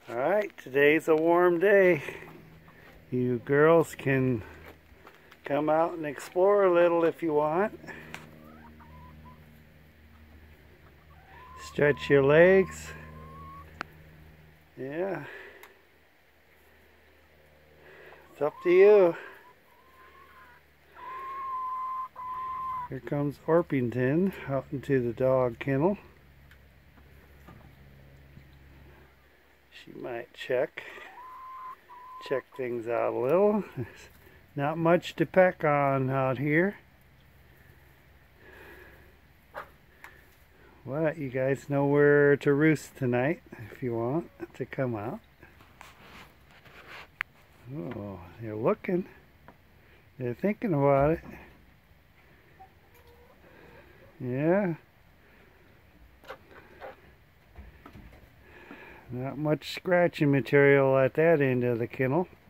Alright, today's a warm day. You girls can come out and explore a little if you want. Stretch your legs. Yeah. It's up to you. Here comes Orpington out into the dog kennel. She might check things out a little. There's not much to peck on out here. What, you guys know where to roost tonight if you want to come out. Oh, they're looking. They're thinking about it. Yeah. Not much scratching material at that end of the kennel.